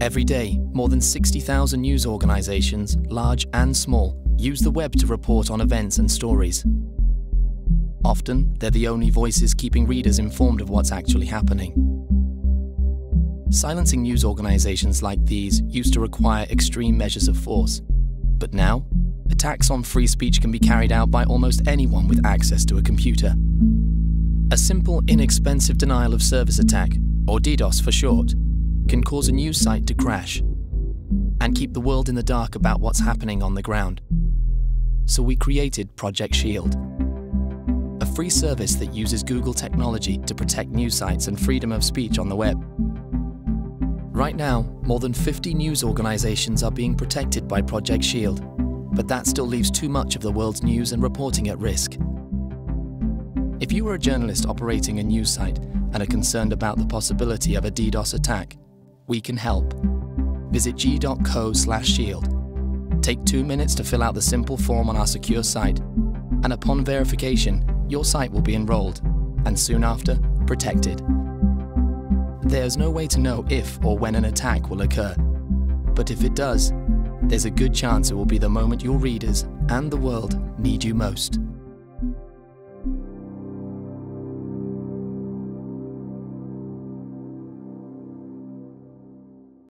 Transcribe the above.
Every day, more than 60,000 news organizations, large and small, use the web to report on events and stories. Often, they're the only voices keeping readers informed of what's actually happening. Silencing news organizations like these used to require extreme measures of force. But now, attacks on free speech can be carried out by almost anyone with access to a computer. A simple, inexpensive denial of service attack, or DDoS for short, can cause a news site to crash and keep the world in the dark about what's happening on the ground. So we created Project Shield, a free service that uses Google technology to protect news sites and freedom of speech on the web. Right now, more than 50 news organizations are being protected by Project Shield, but that still leaves too much of the world's news and reporting at risk. If you are a journalist operating a news site and are concerned about the possibility of a DDoS attack, we can help. Visit g.co/shield. Take 2 minutes to fill out the simple form on our secure site, and upon verification, your site will be enrolled, and soon after, protected. There's no way to know if or when an attack will occur, but if it does, there's a good chance it will be the moment your readers and the world need you most.